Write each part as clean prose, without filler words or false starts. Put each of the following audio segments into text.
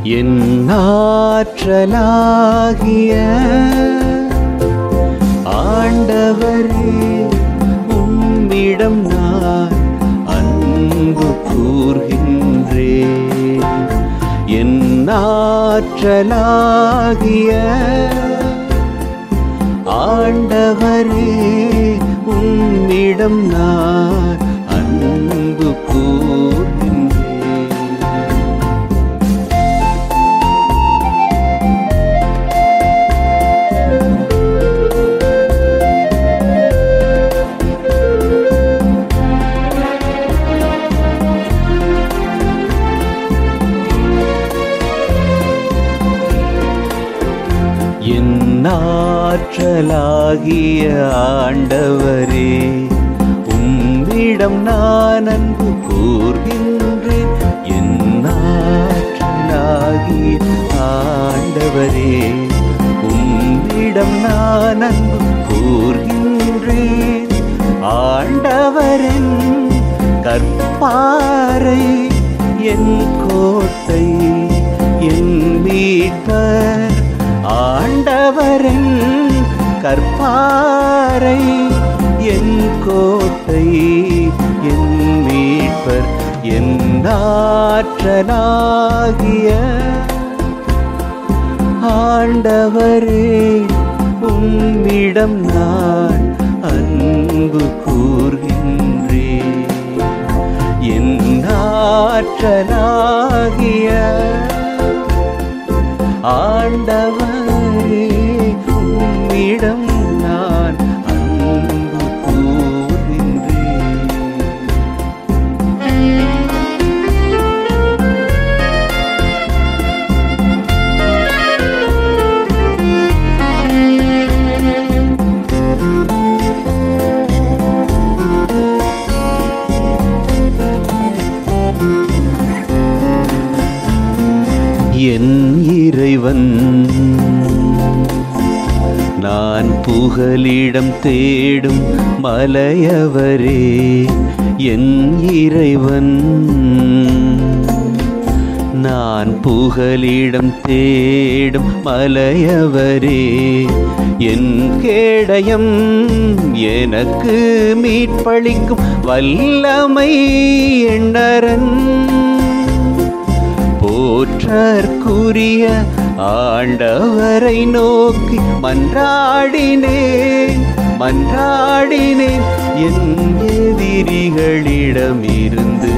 என் ஆற்றலாகிய ஆண்டவரே, உம்மிடம் நான் அன்பு கூர்கின்றேன். என் ஆற்றலாகிய ஆண்டவரே, உம்மிடம் நான் அன்பு கூர்கின்றேன். என் ஆற்றலாகிய ஆண்டவரே, உம்மிடம் நான் அன்பு கூர்கின்றேன். என் ஆற்றலாகிய ஆண்டவரே, உம்மிடம் நான் அன்பு கூர்கின்றேன். ஆண்டவரின் கற்பாறை, என் கோட்டை, என் மீட்பர். ஆண்டவரின் கற்பாறை, என் கோட்டை, என் மீட்பர். என் ஆற்றலாகிய ஆண்டவரே, உம்மிடம் நான் அன்பு கூர்கின்றேன். என் ஆற்றலாகிய ஆண்டவரே, உம்மிடம் நான் அன்பு கூர்கின்றேன். என் இறைவன், நான் புகலிடம் தேடும் மலையவரே. என் இறைவன், நான் புகலிடம் தேடும் மலையவரே. என் கேடயம் எனக்கு மீட்பளிக்கும் வல்லமை எண்ணரன். போற்றற்குரிய ஆண்டவரை நோக்கி மன்றாடினேன். என் எதிரிகளிடமிருந்து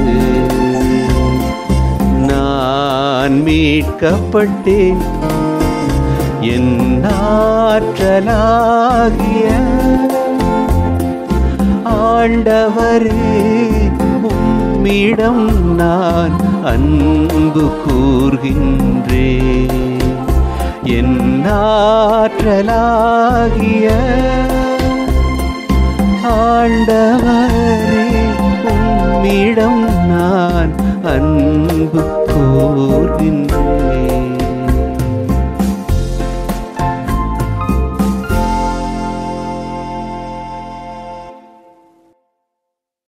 நான் மீட்கப்பட்டேன். என் ஆற்றலாகிய ஆண்டவரே, உம்மிடம் நான் அன்பு கூர்கின்றேன். என் ஆற்றலாகிய ஆண்டவரே, உம்மிடம் நான் அன்பு கூர்கின்றேன்.